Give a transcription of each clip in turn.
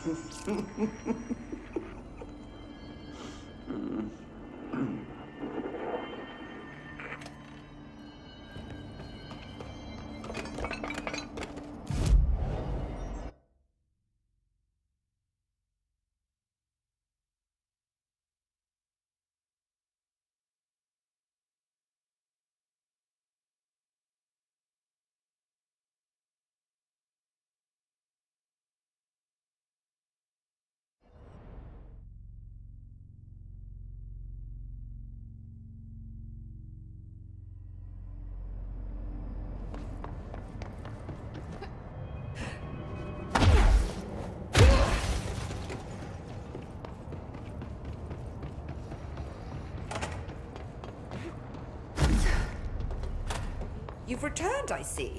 You've returned, I see.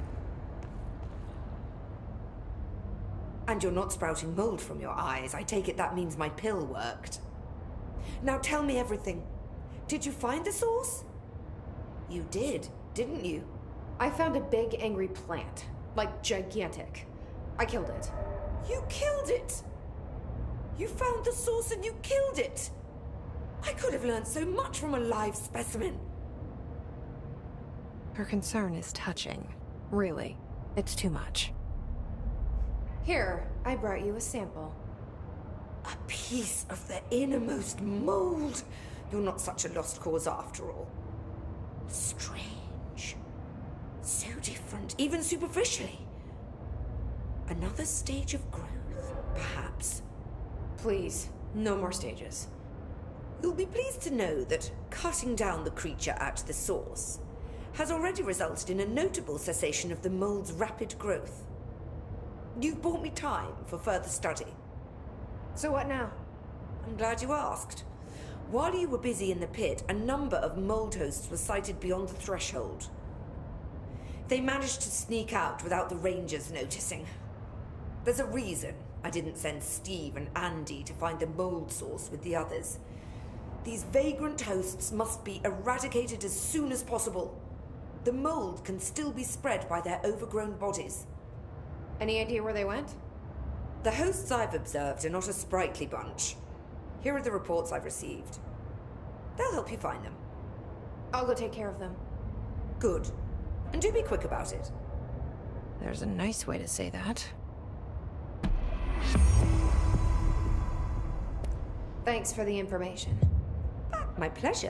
And you're not sprouting mold from your eyes. I take it that means my pill worked. Now tell me everything. Did you find the source? You did, didn't you? I found a big, angry plant. Like, gigantic. I killed it. You killed it! You found the source and you killed it! I could have learned so much from a live specimen. Her concern is touching. Really, it's too much. Here, I brought you a sample. A piece of the innermost mold. You're not such a lost cause after all. Strange. So different, even superficially. Another stage of growth, perhaps. Please, no more stages. You'll be pleased to know that cutting down the creature at the source has already resulted in a notable cessation of the mold's rapid growth. You've bought me time for further study. So what now? I'm glad you asked. While you were busy in the pit, a number of mold hosts were sighted beyond the threshold. They managed to sneak out without the Rangers noticing. There's a reason I didn't send Steve and Andy to find the mold source with the others. These vagrant hosts must be eradicated as soon as possible. The mold can still be spread by their overgrown bodies. Any idea where they went? The hosts I've observed are not a sprightly bunch. Here are the reports I've received. They'll help you find them. I'll go take care of them. Good. And do be quick about it. There's a nice way to say that. Thanks for the information. My pleasure.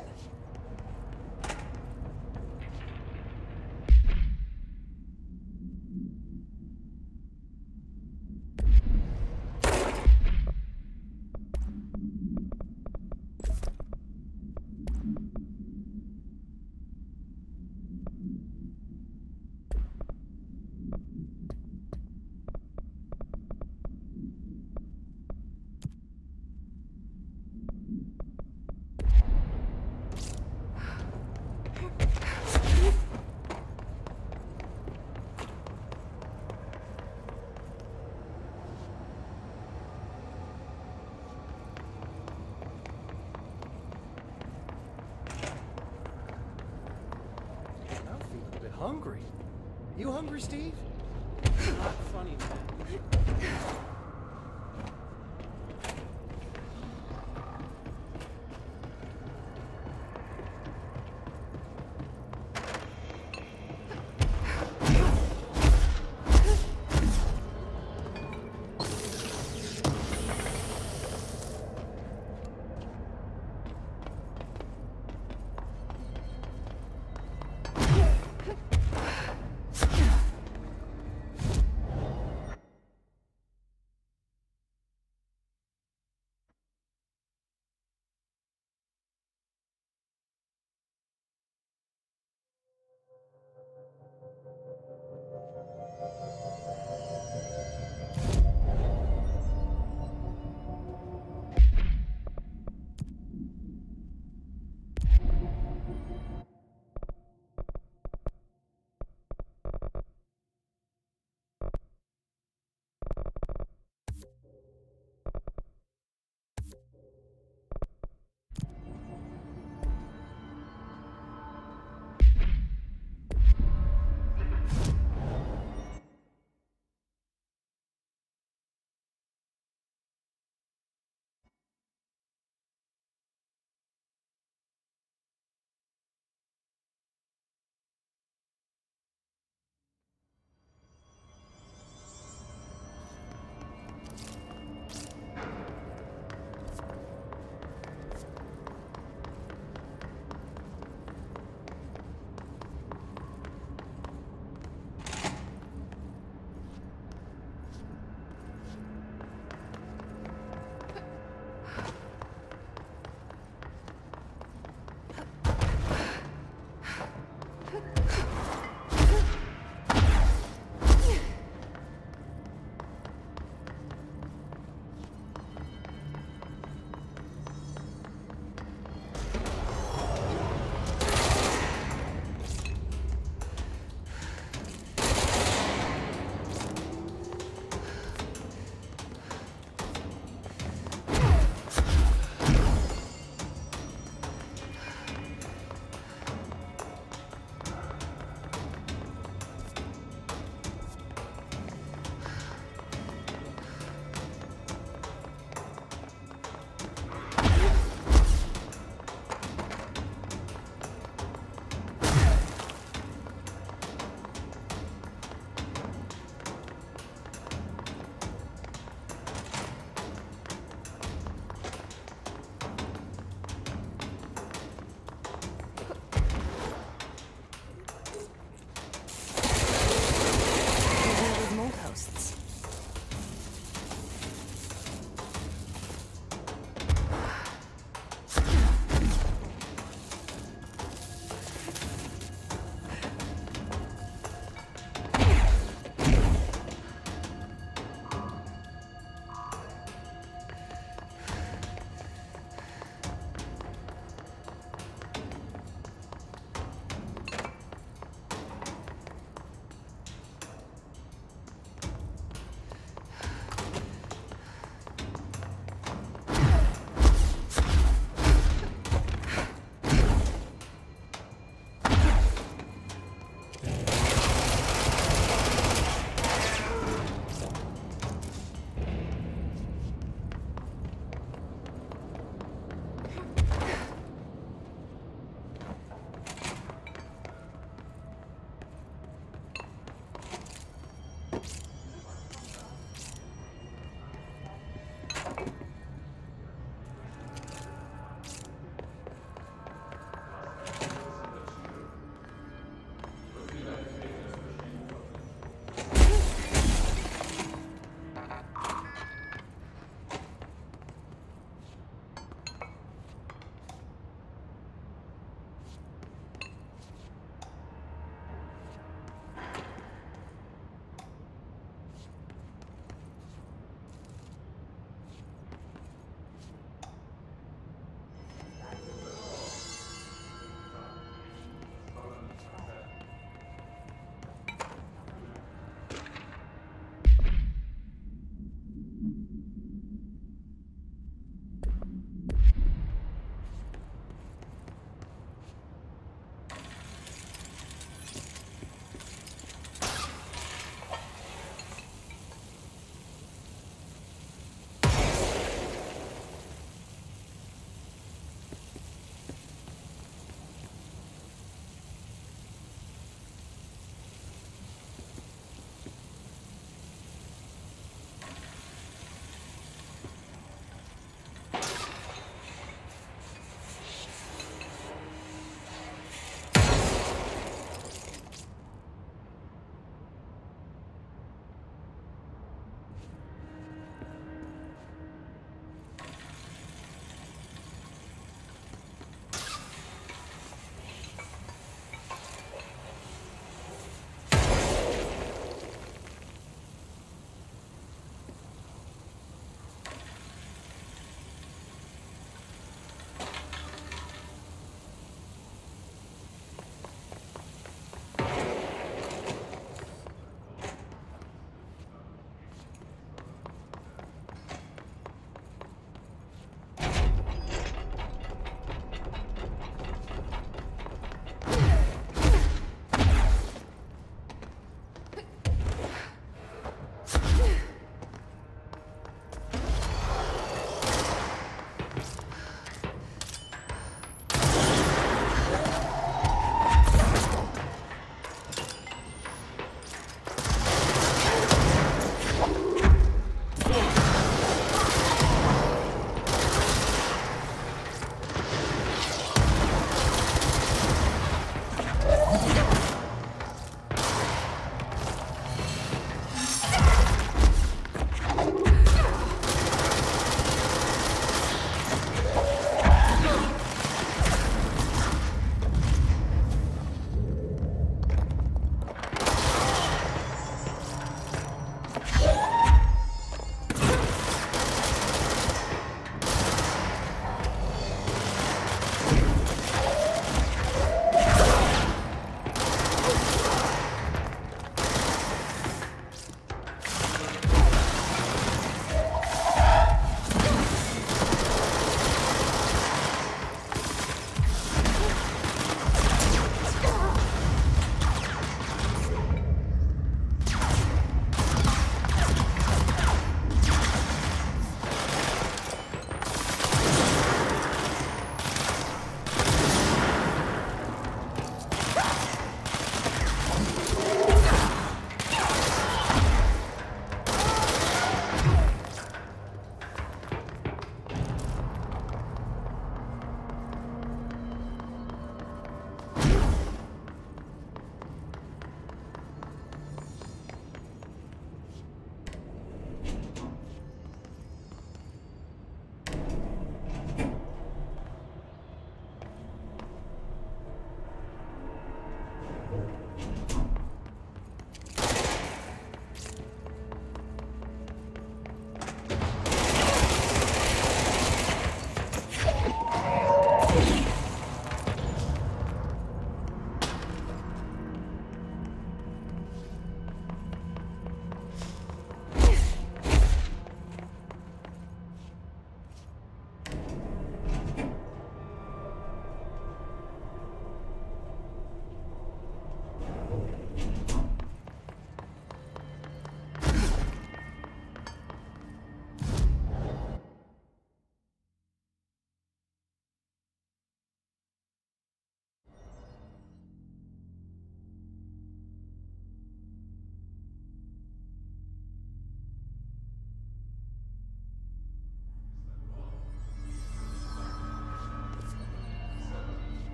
Hungry? You hungry, Steve? Not funny, man.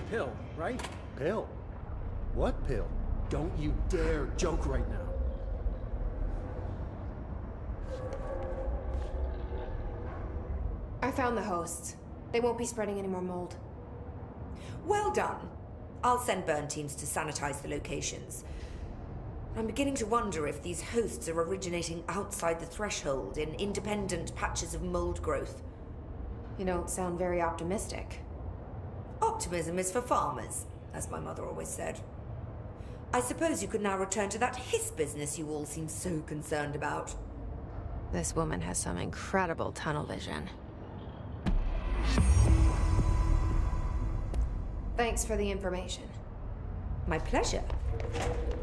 pill, right? Pill? What pill? Don't you dare joke right now. I found the hosts. They won't be spreading any more mold. Well done. I'll send burn teams to sanitize the locations. I'm beginning to wonder if these hosts are originating outside the threshold in independent patches of mold growth. You don't sound very optimistic. Optimism is for farmers, as my mother always said. I suppose you could now return to that hiss business you all seem so concerned about. This woman has some incredible tunnel vision. Thanks for the information. My pleasure.